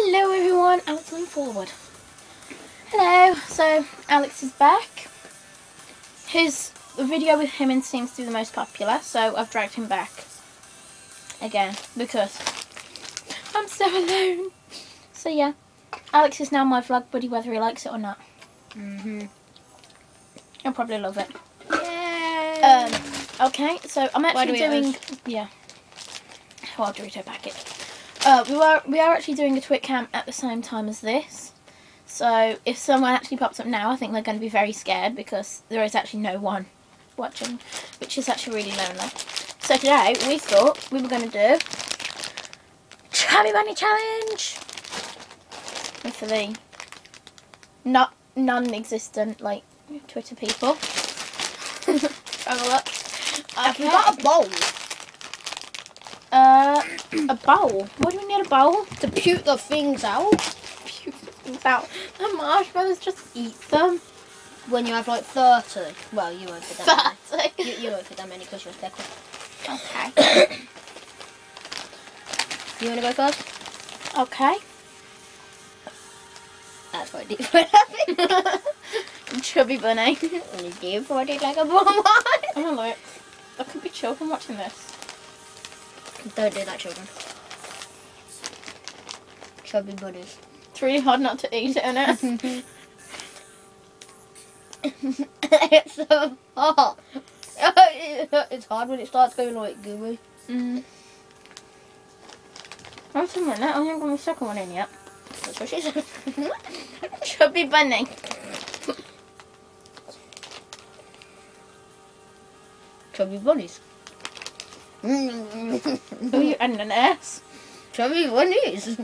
Hello everyone, Alex on forward. Hello, so Alex is back. The video with him seems to be the most popular, so I've dragged him back again because I'm so alone. So yeah, Alex is now my vlog buddy whether he likes it or not. He'll probably love it. Yay! Okay, so I'm actually doing... Yeah. Well, Dorito packet. We are actually doing a Twitch cam at the same time as this. So if someone actually pops up now, I think they're going to be very scared because there is actually no one watching, which is actually really lonely. So today we thought we were going to do Chubby Bunny Challenge for the non-existent like Twitter people. Have a look. Have you got a bowl? A bowl? What do we need a bowl? To puke the things out. Puke the things out. The marshmallows, just eat them. When you have like 30. Well, you won't fit that 30. many. You won't fit that many because you're a pickle. Okay. You want to go first? Okay. That's quite deep for nothing. Chubby Bunny. And it's deep for it like a bonbon. Oh look. There could be children watching this. Don't do that, children. Chubby bunnies. It's really hard not to eat it, isn't it? It's so hard. It's hard when it starts going like gooey. Wait a minute, I haven't got my second one in yet. That's what she said. Chubby Bunny. Chubby bunnies. Oh, you and an S. Chubby bunnies.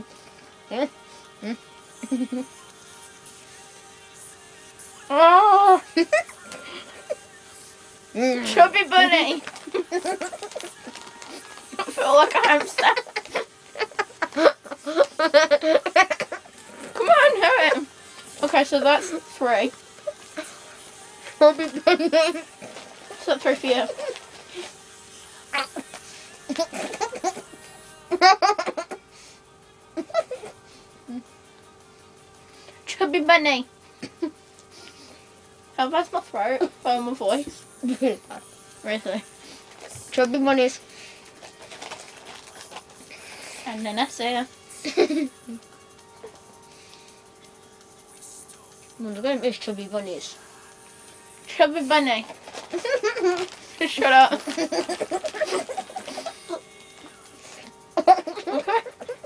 Oh. Chubby Bunny. I feel like a hamster. Come on, hurt him. Okay, so that's 3. Chubby bunnies. So 3 for you. Chubby Bunny. How bad's my throat? Oh, my voice. Really? Chubby bunnies. And then that's it. The game is chubby bunnies. Chubby Bunny. Shut up. Okay.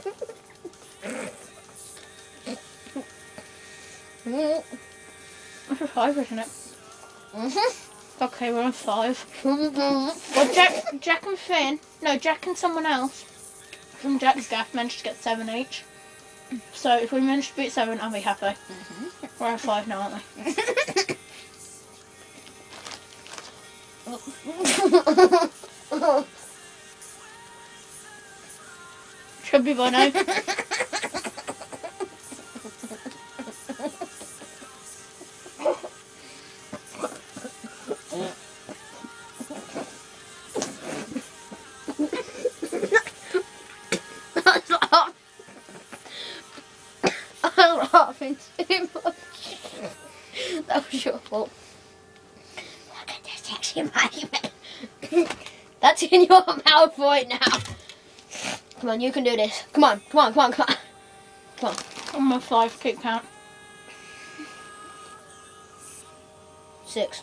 That's a 5, isn't it? Okay, we're on 5. Well, Jack and Finn. No, Jack and someone else from Jack's gaff managed to get 7 each. So if we manage to beat 7, I'll be happy. We're at 5 now, aren't we? Chubby Bunny. I'm laughing too much. That was your fault. Look at this sexy moment. That's in your mouth right now. Come on, you can do this. Come on, come on, come on, come on. Come on. I'm on 5, keep count. 6.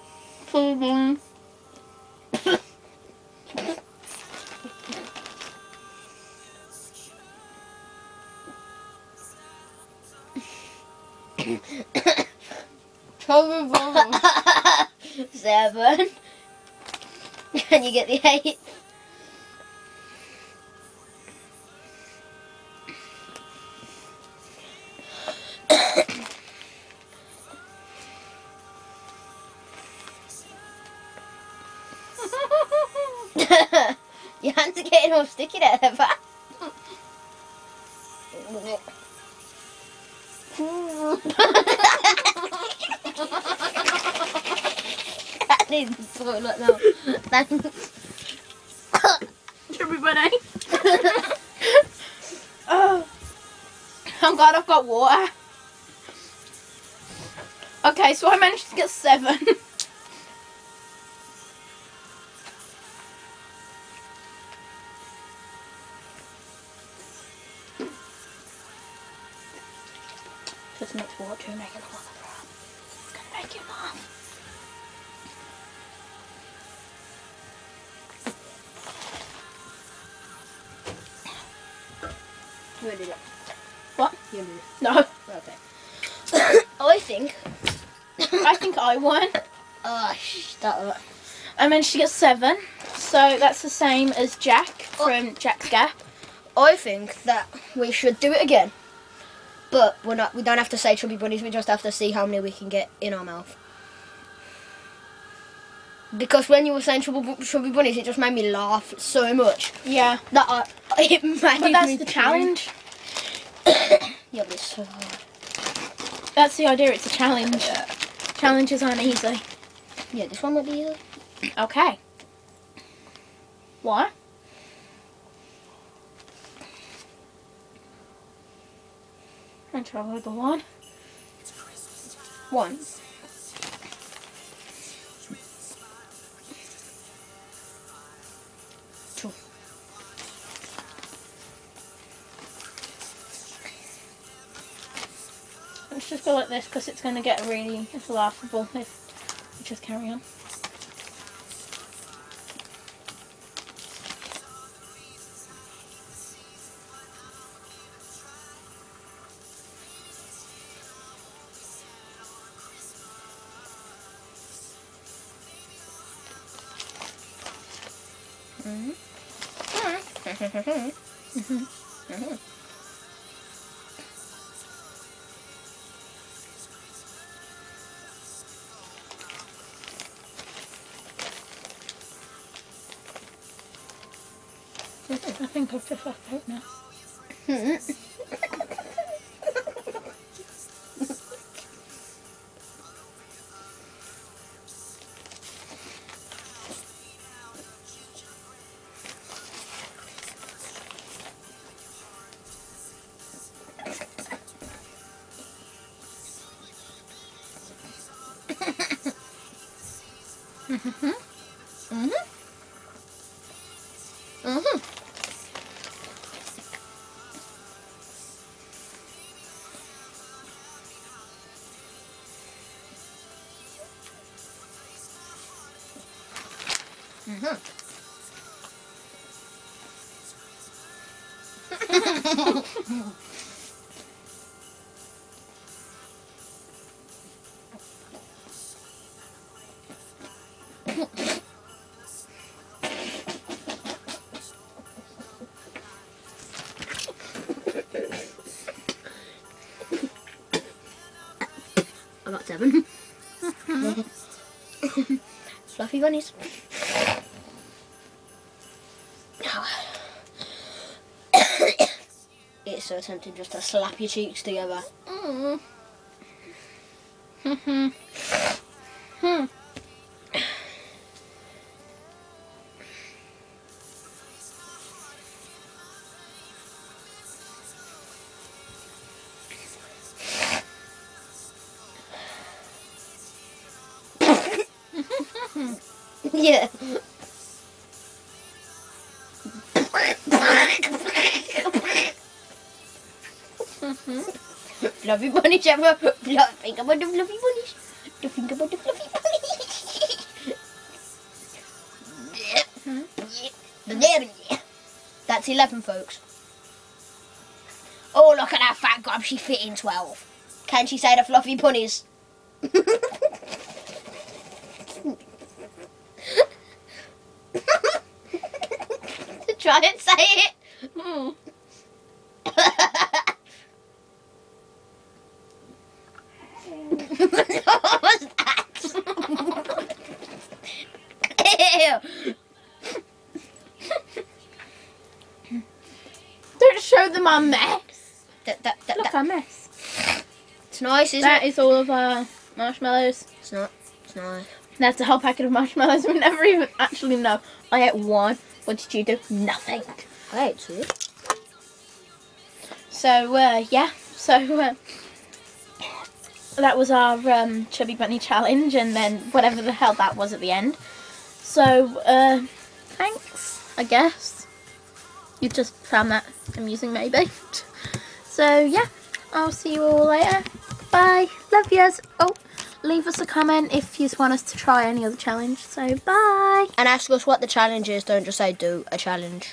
Chubby Bunny. 7. Can you get the 8? Your hands are getting all sticky there, Eva. That needs the toilet now. Thanks. Chubby Bunny. Oh. Oh god, I've got water. Okay, so I managed to get 7. Just mix water to make it look like a drop. It's gonna make you laugh. You did it. What? You did it. No. Okay. I think. I think I won. Start up. I managed to get 7. So that's the same as Jack from Jack's Gap. I think that we should do it again. But we don't have to say chubby bunnies, we just have to see how many we can get in our mouth. Because when you were saying chubby bunnies, it just made me laugh so much. Yeah. That it made But that's me the challenge. Yeah, but it's so hard. That's the idea, it's a challenge. Challenges aren't easy. Yeah, this one might be easy. Okay. What? And try with the 1. 1. Let's just go like this because it's going to get really laughable if we just carry on. I think I've just left out now. I got 7. Fluffy bunnies. It's so tempting just to slap your cheeks together. Yeah. Fluffy bunny Jabba. Think about the fluffy bunnies. Think about the fluffy bunnies. That's 11, folks. Oh, look at that fat gob. She fit in 12. Can she say the fluffy bunnies? Try and say it. What was that? Ew. Don't show them our mess. Look, our mess. It's nice, isn't it? That is all of our marshmallows. It's not. It's nice. That's a whole packet of marshmallows. We never even actually know. I ate 1. What did you do? Nothing. I ate 2. So, yeah. So that was our Chubby Bunny challenge, and then whatever the hell that was at the end. So thanks, I guess. You just found that amusing, maybe. So yeah, I'll see you all later. Bye. Love yous. Oh, leave us a comment if you want us to try any other challenge. So bye. And ask us what the challenge is. Don't just say do a challenge.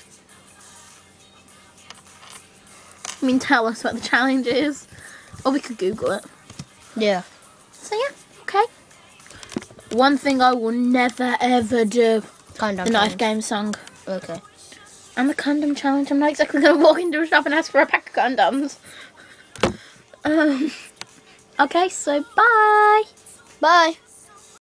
I mean, tell us what the challenge is. Or we could Google it. Yeah. So yeah, okay. One thing I will never ever do. Condom the challenge. Knife Game song. Okay. And the condom challenge. I'm not exactly going to walk into a shop and ask for a pack of condoms. Okay, so bye. Bye.